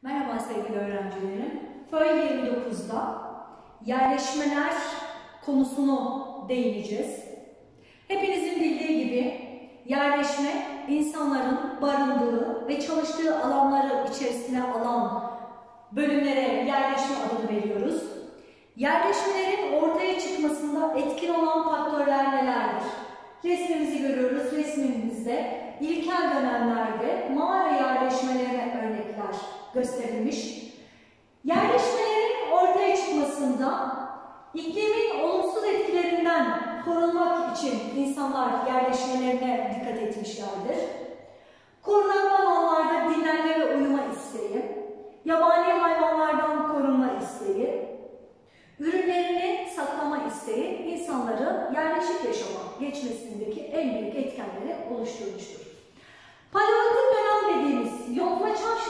Merhaba sevgili öğrencilerim. Föy 29'da yerleşmeler konusunu değineceğiz. Hepinizin bildiği gibi yerleşme, insanların barındığı ve çalıştığı alanları içerisine alan bölümlere yerleşme adını veriyoruz. Yerleşmelerin ortaya çıkmasında etkin olan faktörler nelerdir? Resmimizi görüyoruz. Resmimizde ilkel dönemlerde mağara yerleşmelerine örnekler gösterilmiş. Yerleşmelerin ortaya çıkmasında iklimin olumsuz etkilerinden korunmak için insanlar yerleşmelerine dikkat etmişlerdir. Korunan alanlarda dinlenme ve uyuma isteği, yabani hayvanlardan korunma isteği, ürünlerini saklama isteği insanların yerleşik yaşama geçmesindeki en büyük etkenleri oluşturmuştur. Paleolitik dönem dediğimiz yontma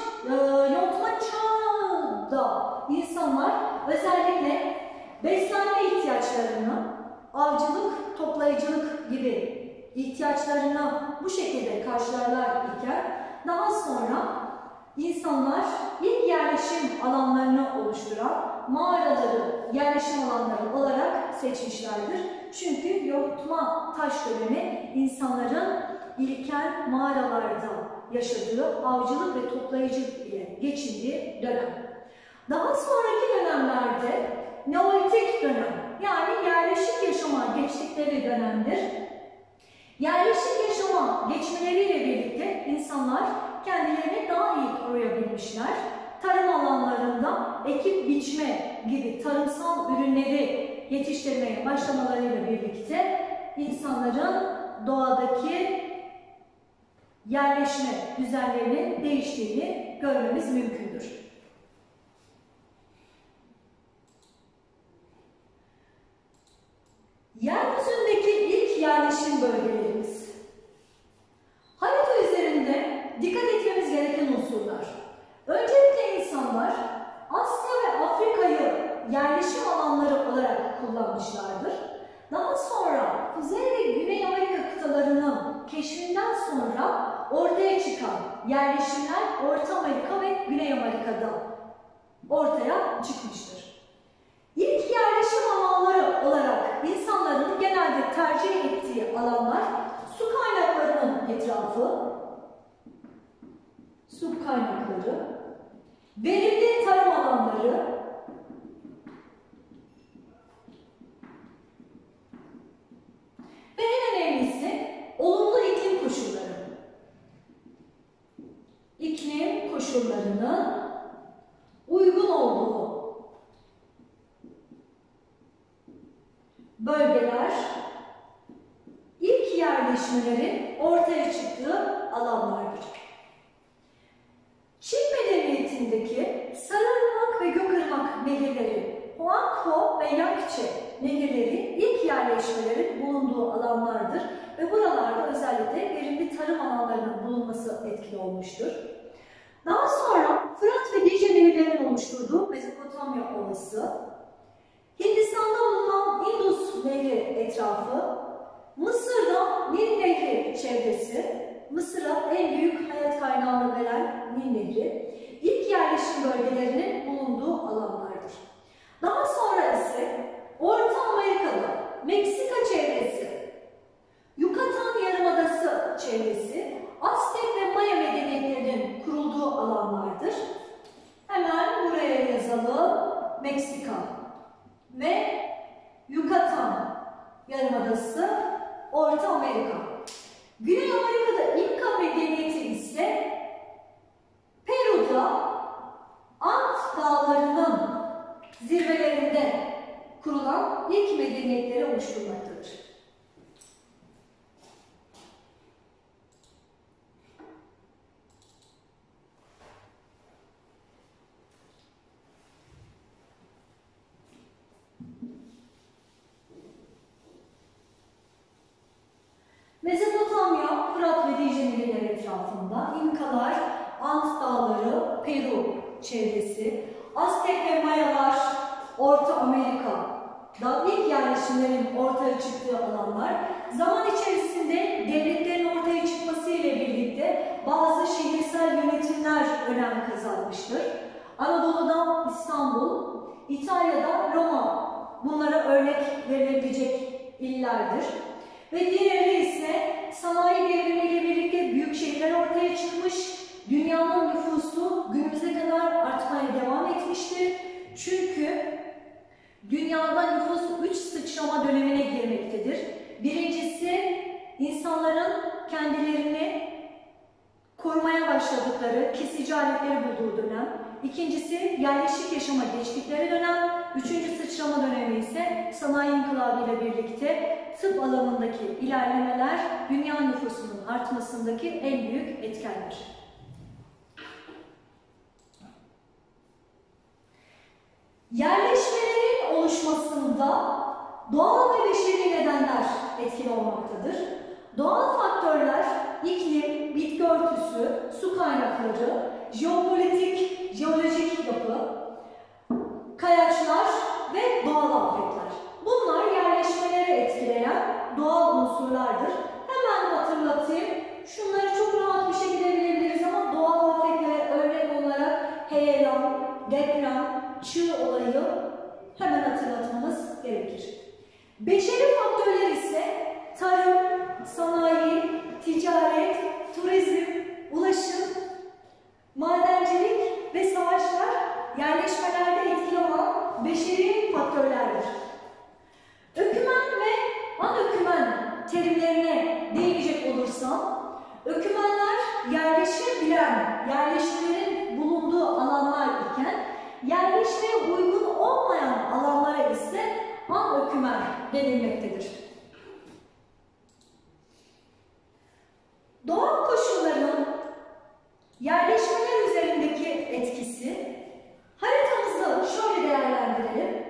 çağında insanlar özellikle beslenme ihtiyaçlarını, avcılık, toplayıcılık gibi ihtiyaçlarını bu şekilde karşılarlar iken daha sonra insanlar ilk yerleşim alanlarını oluşturan mağaraları yerleşim alanları olarak seçmişlerdir. Çünkü yontma taş dönemi insanların ilkel mağaralarda yaşadığı avcılık ve toplayıcılık ile geçindiği dönem. Daha sonraki dönemlerde Neolitik dönem, yani yerleşik yaşama geçtikleri dönemdir. Yerleşik yaşama geçmeleriyle birlikte insanlar kendilerini daha iyi koruyabilmişler. Tarım alanlarında ekip biçme gibi tarımsal ürünleri yetiştirmeye başlamalarıyla birlikte insanların doğadaki yerleşme düzenlerinin değiştiğini görmemiz mümkündür. Yeryüzündeki ilk yerleşim bölgelerimiz. Harita üzerinde dikkat etmemiz gereken unsurlar. Öncelikle insanlar Asya ve Afrika'yı yerleşim alanları olarak kullanmışlardır. Daha sonra Kuzey ve Güney Amerika kıtalarının keşfinden sonra ortaya çıkan yerleşimler Orta Amerika ve Güney Amerika'da ortaya çıkmıştır. İlk yerleşim alanları olarak insanların genelde tercih ettiği alanlar su kaynaklarının etrafı, su kaynakları, verimli tarım alanları, ve en önemlisi olumlu iklim koşulları. İklim koşullarının uygun olduğu bölgeler ilk yerleşmelerin ortaya çıktığı alanlardır. Çin medeniyetindeki Sarıırmak ve Gökırmak nehirleri, Huanghe ve Yangtze nehirleri ilk yerleşmelerin bulunduğu alanlardır ve buralarda özellikle verimli tarım alanlarının bulunması etkili olmuştur. Daha sonra Fırat ve Dicle nehirlerinin oluşturduğu Mezopotamya Ovası, Hindistan'da bulunan Indus Nehri etrafı, Mısır'da Nil Nehri çevresi, Mısır'a en büyük hayat kaynağını veren Nil Nehri, ilk yerleşim bölgelerinin bulunduğu alanlardır. Daha sonra ise Orta Amerika'da Meksika çevresi, Yucatan Yarımadası çevresi, Aztek ve Maya medeniyetlerinin kurulduğu alanlardır. Hemen buraya yazalım. Meksika ve Yucatan Yarımadası, Orta Amerika. Güney Amerika'da İnka medeniyeti ise Peru'da Ant dağlarının zirvelerinde kurulan ilk medeniyetleri oluşturmaktadır. Mezopotamya, Fırat ve Dicle nehirleri etrafında İnkalar, Ant dağları, Peru çevresi, Aztek ve Mayalar, Orta Amerika'da ilk yerleşimlerin ortaya çıktığı alanlar, zaman içerisinde devletlerin ortaya çıkması ile birlikte bazı şehirsel yönetimler önem kazanmıştır. Anadolu'da İstanbul, İtalya'da Roma bunlara örnek verilebilecek illerdir. Ve diğeri ise sanayi devrimiyle birlikte büyük şehirler ortaya çıkmış, dünyanın nüfusu günümüze kadar artmaya devam etmiştir. Çünkü dünyada nüfus 3 sıçrama dönemine girmektedir. Birincisi, insanların kendilerini korumaya başladıkları, kesici aletleri bulduğu dönem. İkincisi, yerleşik yaşama geçtikleri dönem. Üçüncü sıçrama dönemi ise sanayi inkılabı ile birlikte tıp alanındaki ilerlemeler dünya nüfusunun artmasındaki en büyük etkendir. Yerleşmelerin oluşmasında doğal ve beşeri nedenler etkili olmaktadır. Doğal faktörler iklim, bitki örtüsü, su kaynakları, jeopolitik, jeolojik yapı, kayaçlar ve doğal afetler. Bunlar yerleşmeleri etkileyen doğal unsurlardır. Hemen hatırlatayım. Şunları çok rahat bir şekilde bilebiliriz ama doğal afetlere örnek olarak heyelan, deprem, çığ olayı hemen hatırlatmamız gerekir. Beşeri faktörler ise tarım, sanayi, ticaret, turizm, ulaşım, madencilik ve savaşlar yerleşmelerde etkili olan beşeri faktörlerdir. Ökümen ve anökümen terimlerine değinecek olursam, ökümenler yerleşebilen, yerleşmelerin bulunduğu alanlar iken, yerleşmeye uygun olmayan alanlara ise anökümen denilmektedir. Doğal koşulların yerleşmeler üzerindeki etkisi, haritamızı şöyle değerlendirelim.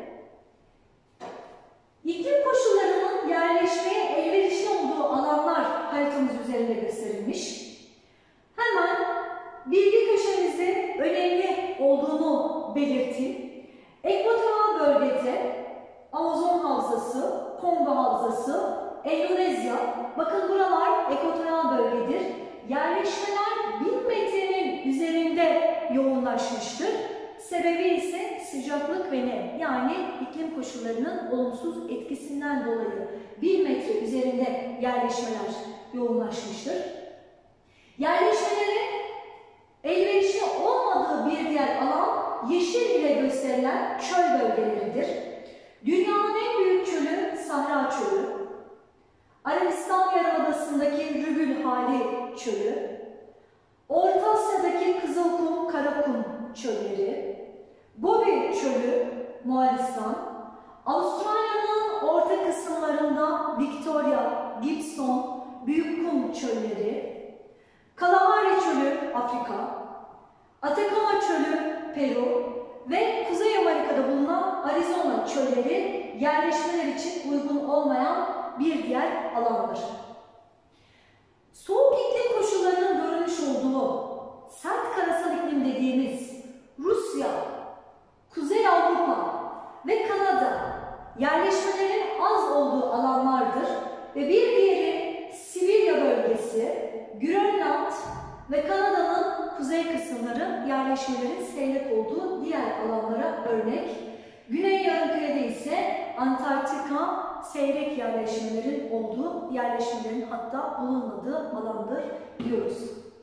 İklim koşullarının yerleşmeye elverişli olduğu alanlar haritamız üzerinde gösterilmiş. Hemen bilgi köşemizde önemli olduğunu belirteyim. Ekvatoral bölgede Amazon Havzası, Kongo Havzası, Endonezya, bakın buralar ekvatoral bölgedir. Yerleşmeler 1000 metrenin üzerinde yoğunlaşmıştır. Sebebi ise sıcaklık ve nem, yani iklim koşullarının olumsuz etkisinden dolayı 1000 metre üzerinde yerleşmeler yoğunlaşmıştır. Yerleşmelerin elverişli olmadığı bir diğer alan yeşil ile gösterilen çöl bölgeleridir. Dünyanın en büyük çölü Sahra Çölü, Arabistan Yarımadası'ndaki Rübül Hali Çölü, Orta Asya'daki Kızılkum, Karakum çölleri, Gobi Çölü, Moğolistan, Avustralya'nın orta kısımlarında Victoria, Gibson, Büyükkum çölleri, Kalahari Çölü, Afrika, Atacama Çölü, Peru ve Kuzey Amerika'da bulunan Arizona çölleri yerleşmeler için uygun olmayan bir diğer alandır. Soğuk iklim koşullarının görülmüş olduğu sert karasal iklim dediğimiz Rusya, Kuzey Avrupa ve Kanada yerleşmelerin az olduğu alanlardır ve bir diğeri Sibirya bölgesi, Grönland ve Kanada'nın kuzey kısımları yerleşmelerin seyrek olduğu diğer alanlara örnek. Güney Yarımküre'de ise Antarktika seyrek yerleşmelerin olduğu, yerleşmelerin hatta bulunmadığı alandır diyoruz.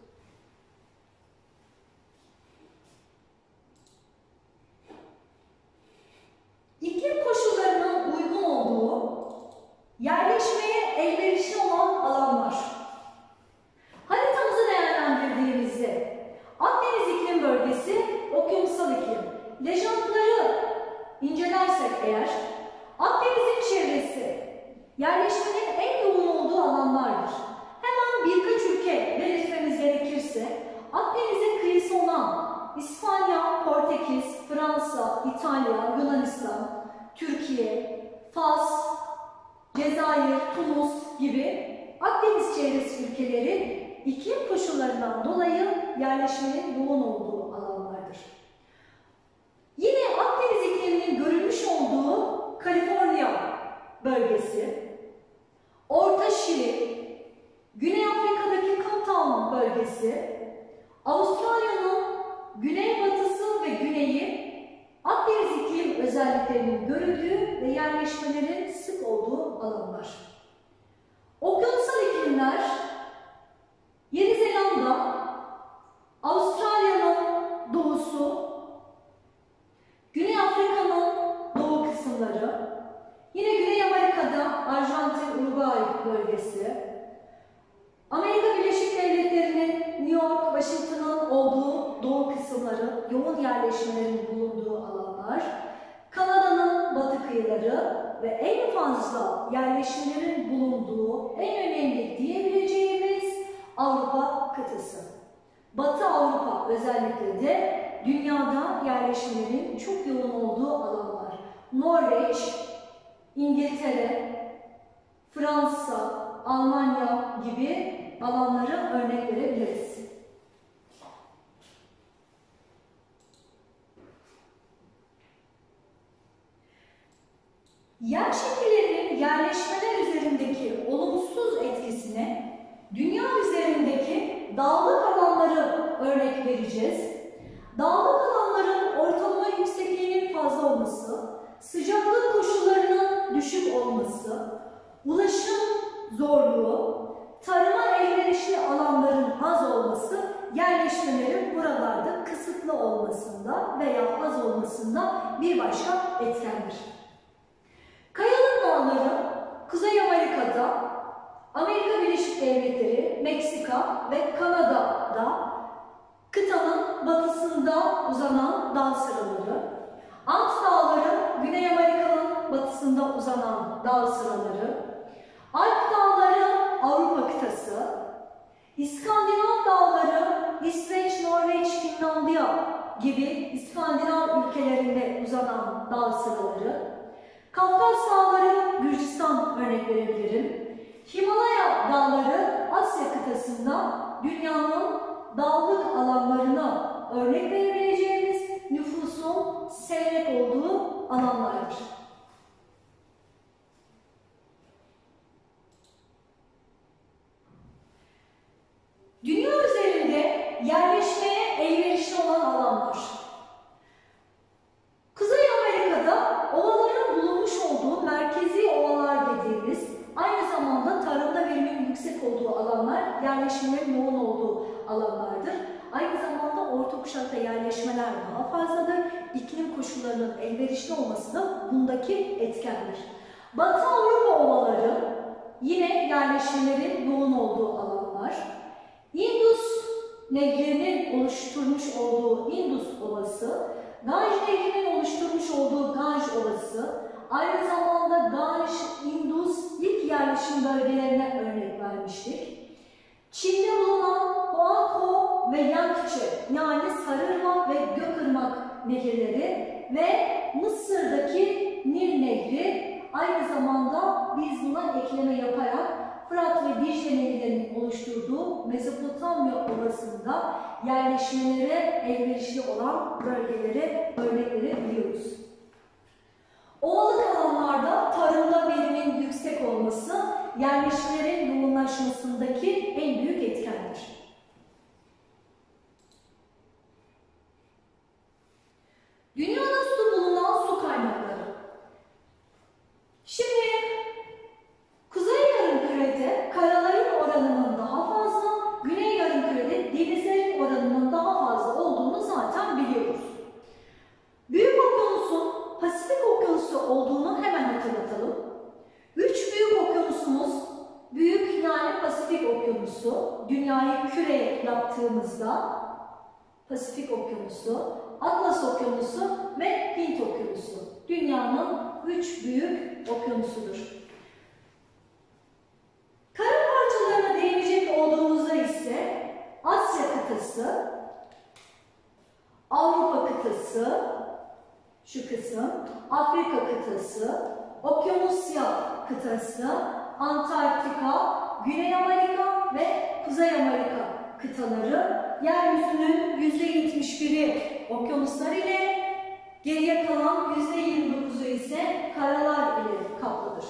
İklim koşullarının uygun olduğu, yerleşmeye elverişli olan alanlar. Haritamızı değerlendirdiğimizde Akdeniz iklim bölgesi okyanusal iklim. Lejantları incelersek eğer, Akdeniz'in çevresi yerleşmenin en yoğun olduğu alanlardır. Hemen birkaç ülke belirtmemiz gerekirse, Akdeniz'in kıyısı olan İspanya, Portekiz, Fransa, İtalya, Yunanistan, Türkiye, Fas, Cezayir, Tunus gibi Akdeniz çevresi ülkeleri iklim koşullarından dolayı yerleşmenin yoğun olduğu alanlardır. Yine Akdeniz ikliminin görülmüş olduğu Kaliforniya bölgesi, Orta Şili, Güney Afrika'daki Cape Town bölgesi, yerleşmelerin sık olduğu alanlar. Okyanusal iklimler Yeni Zelanda, Avustralya'nın doğusu, Güney Afrika'nın doğu kısımları, yine Güney Amerika'da Arjantin, Uruguay bölgesi, Amerika Birleşik Devletleri'nin New York, Washington'ın olduğu doğu kısımları, yoğun yerleşmelerin bulunduğu alanlar, Kanada'nın batı kıyıları ve en fazla yerleşimlerin bulunduğu, en önemli diyebileceğimiz Avrupa kıtası. Batı Avrupa özellikle de dünyada yerleşimlerin çok yoğun olduğu alanlar. Norveç, İngiltere, Fransa, Almanya gibi alanlara örnek verebiliriz. Yer şekillerinin yerleşmeler üzerindeki olumsuz etkisine dünya üzerindeki dağlık alanları örnek vereceğiz. Dağlık alanların ortalama yüksekliğinin fazla olması, sıcaklık koşullarının düşük olması, ulaşım zorluğu, tarıma elverişli alanların az olması, yerleşmelerin buralarda kısıtlı olmasında veya az olmasında bir başka etkendir. Kayalık dağları Kuzey Amerika'da, Amerika Birleşik Devletleri, Meksika ve Kanada'da kıtanın batısında uzanan dağ sıraları, Ant Dağları Güney Amerika'nın batısında uzanan dağ sıraları, Alp Dağları Avrupa kıtası, İskandinav Dağları İsveç, Norveç, Finlandiya gibi İskandinav ülkelerinde uzanan dağ sıraları, Kafkas Dağları Gürcistan örnek verebilirim. Himalaya Dağları Asya kıtasında dünyanın dağlık alanlarına örnek verebileceğimiz nüfusun seyrek olduğu alanlardır. Dünya üzerinde yerleşmeye elverişli olan alanlar. Kuzey Amerika'da ovaların bulunmuş olduğu merkezi ovalar dediğimiz, aynı zamanda tarımda verimin yüksek olduğu alanlar, yerleşmelerin yoğun olduğu alanlardır. Aynı zamanda orta kuşakta yerleşmeler daha fazladır. İklim koşullarının elverişli olması da bundaki etkendir. Batı Avrupa ovaları yine yerleşmelerin yoğun olduğu alanlar. Indus Nehri'nin oluşturmuş olduğu Indus Ovası, Ganj Nehri'nin oluşturmuş olduğu Ganj Ovası, aynı zamanda Ganj, Indus ilk yerleşim bölgelerine örnek vermiştik. Çin'de bulunan Huanghe ve Yangtze yani Sarıırmak ve Gökırmak nehirleri ve Mısır'daki Nil Nehri, aynı zamanda biz buna ekleme yaparak Fırat ve Dicle nehirlerinin oluşturduğu Mezopotamya Ovası'nda yerleşmelere elverişli olan bölgelere örnek verebiliyoruz. Ovalık alanlarda tarımda verimin yüksek olması yerleşmelerin yoğunlaşmasındaki en büyük etkendir. Dünyada su bulunan su kaynakları. Şimdi Kuzey Yarımküre'de karaların oranının daha fazla, Güney Yarımküre'de denizlerin oranının daha fazla olduğunu zaten biliyoruz. Büyük okyanusun Pasifik Okyanusu olduğunu hemen hatırlatalım. Üç büyük okyanusumuz, büyük yani Pasifik Okyanusu, dünyayı küre yaptığımızda Pasifik Okyanusu, Atlas Okyanusu ve Hint Okyanusu. Dünyanın üç büyük okyanusudur. Kara parçalarına değinecek olduğumuzda ise Asya kıtası, Avrupa kıtası, şu kısım, Afrika kıtası, Okyanusya kıtası, Antarktika, Güney Amerika ve Kuzey Amerika kıtaları, yeryüzünün %71'i okyanuslar ile, geriye kalan %29'u ise karalar ile kaplıdır.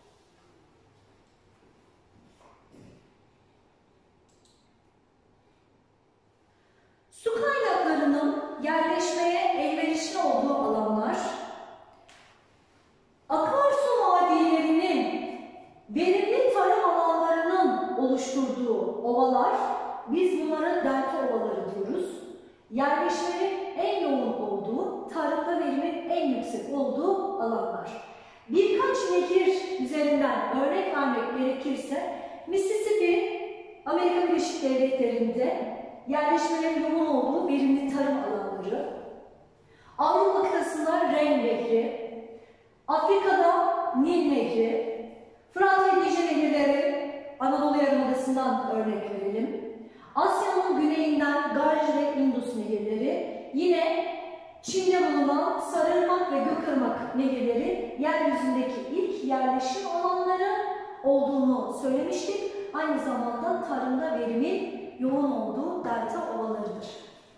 Su kaynaklarının yerleşmeye elverişli olduğu alanlar, akarsu yerleşmenin en yoğun olduğu, tarımda verimin en yüksek olduğu alanlar. Birkaç nehir üzerinden örnek vermek gerekirse, Mississippi, Amerika Birleşik Devletleri'nde yerleşmelerin yoğun olduğu verimli tarım alanları, Avrupa kıtasında Ren Nehri, Afrika'da Nil Nehri, Fırat ve Dicle nehirleri Anadolu Yarımadası'ndan örnek verelim. Asya'nın güneyinden Ganj ve Indus nehirleri, yine Çin'de bulunan Sarıırmak ve Gökırmak nehirleri yeryüzündeki ilk yerleşim alanları olduğunu söylemiştik. Aynı zamanda tarımda verimin yoğun olduğu delta ovalarıdır.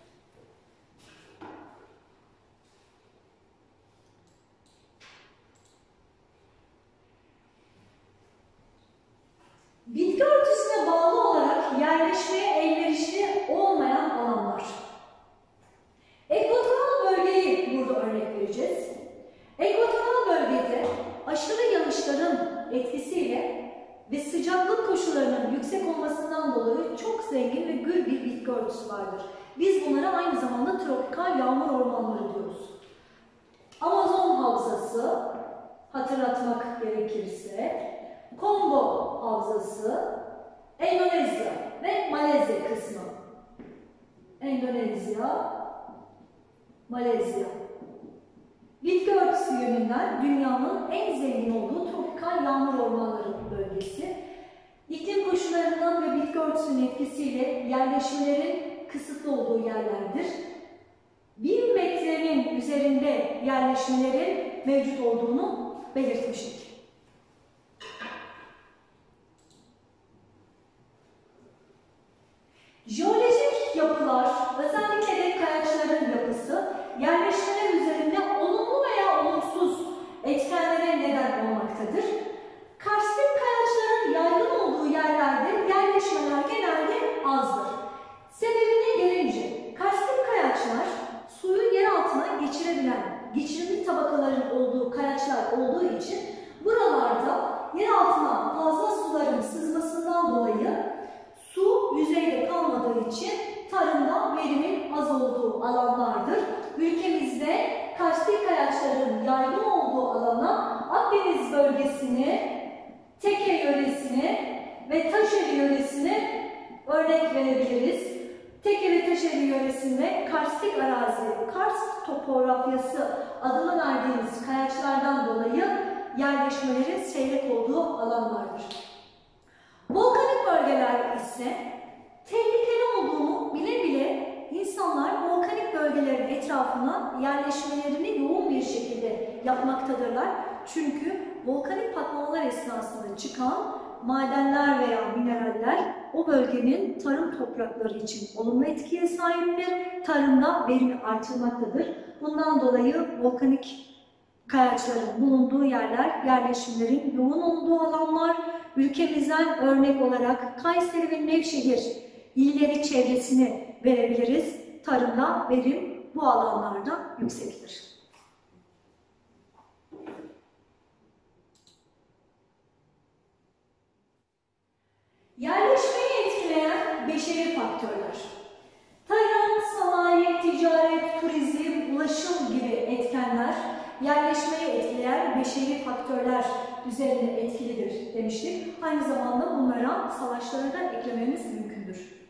Bitki örtüsüne bağlı olarak yerleşmeye elverişli olmayan alanlar. Ekvatoral bölgeyi burada örnek vereceğiz. Ekvatoral bölgede aşırı yağışların etkisiyle ve sıcaklık koşullarının yüksek olmasından dolayı çok zengin ve gür bir bitki örtüsü vardır. Biz bunlara aynı zamanda tropikal yağmur ormanları diyoruz. Amazon havzası, hatırlatmak gerekirse, Kongo havzası, Endonezya ve Malezya kısmı. Endonezya, Malezya. Bitki örtüsü yönünden dünyanın en zengin olduğu tropikal yağmur ormanları bölgesi. İklim koşullarından ve bitki örtüsünün etkisiyle yerleşmelerin kısıtlı olduğu yerlerdir. 1000 metrenin üzerinde yerleşmelerin mevcut olduğunu belirtmiştik. Jeolojik yapılar, özellikle de kayaçların yapısı, yerleşmeler üzerinde olumlu veya olumsuz etkenlere neden olmaktadır. Karstik kayaçların yaygın olduğu yerlerde yerleşmeler genelde azdır. Sebebine gelince, karstik kayaçlar suyu yer altına geçirebilen, geçirimli tabakaların olduğu kayaçlar olduğu için buralarda yer altına fazla suların sızmasından dolayı su yüzeyde kalmadığı için tarımda verimin az olduğu alanlardır. Ülkemizde karstik kayaçların yaygın olduğu alana Akdeniz bölgesini, Teke yöresini ve Taşeli yöresini örnek verebiliriz. Teke ve Taşeli yöresinde karstik arazi, karst topografyası adını verdiğimiz kayaçlardan dolayı yerleşmelerin seyrek olduğu alanlardır. Volkanik bölgeler ise tehlikeli olduğunu bile bile insanlar volkanik bölgelerin etrafına yerleşmelerini yoğun bir şekilde yapmaktadırlar. Çünkü volkanik patlamalar esnasında çıkan madenler veya mineraller o bölgenin tarım toprakları için olumlu etkiye sahiptir. Tarımda verimi artırmaktadır. Bundan dolayı volkanik kayaçların bulunduğu yerler, yerleşimlerin yoğun olduğu alanlar. Ülkemizden örnek olarak Kayseri ve Nevşehir illeri çevresini verebiliriz. Tarımda verim bu alanlarda yüksektir. Yerleşmeyi etkileyen beşeri faktörler. Tarım, sanayi, ticaret, turizm, ulaşım gibi etkenler yerleşmeyi etkileyen beşeri faktörler üzerinde etkilidir demiştik. Aynı zamanda bunlara savaşları da eklememiz mümkündür.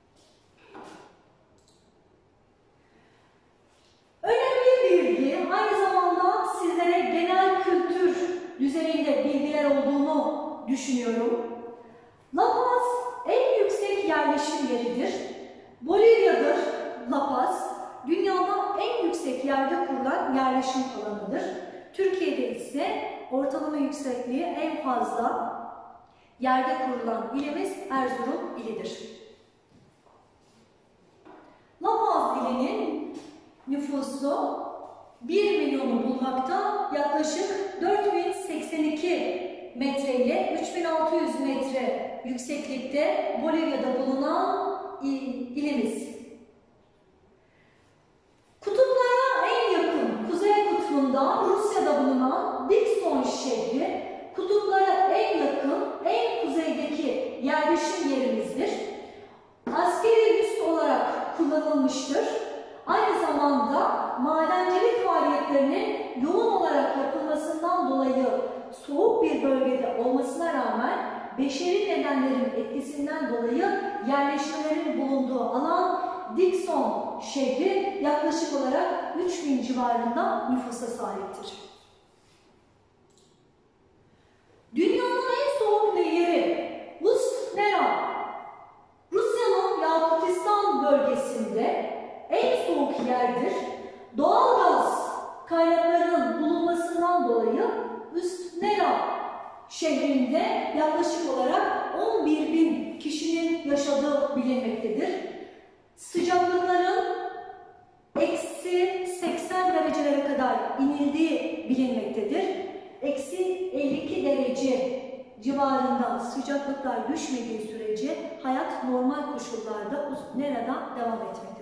Önemli bilgi, aynı zamanda sizlere genel kültür düzeyinde bilgiler olduğunu düşünüyorum. La Paz en yüksek yerleşim yeridir. Bolivya'dır La Paz. Dünyada en yüksek yerde kurulan yerleşim alanıdır. Türkiye'de ise ortalama yüksekliği en fazla yerde kurulan ilimiz Erzurum ilidir. La Paz ilinin nüfusu 1 milyonu bulmakta, yaklaşık 4082 metre ile 3600 metre yükseklikte Bolivya'da bulunan ilimiz. Kutuplara en yakın Kuzey Kutbu'nda Rusya'da bulunan Dikson şehri, kutuplara en yakın, en kuzeydeki yerleşim yerimizdir. Askeri üs olarak kullanılmıştır. Aynı zamanda madencilik faaliyetlerinin yoğun olarak yapılmasından dolayı soğuk bir bölgede olmasına rağmen beşeri nedenlerin etkisinden dolayı yerleşimlerin bulunduğu alan Dikson şehri yaklaşık olarak 3000 civarında nüfusa sahiptir. Dünyanın en soğuk nehri Ust-Nera, Rusya'nın Yakutistan bölgesinde en soğuk yerdir. Doğal gaz kaynaklarının bulunmasından dolayı Ust-Nera şehrinde yaklaşık olarak 11.000 kişinin yaşadığı bilinmektedir. Sıcaklıkların eksi 80 derecelere kadar inildiği bilinmektedir. Eksi 52 derece civarında sıcaklıklar düşmediği sürece hayat normal koşullarda Ust-Nera'da devam etmektedir.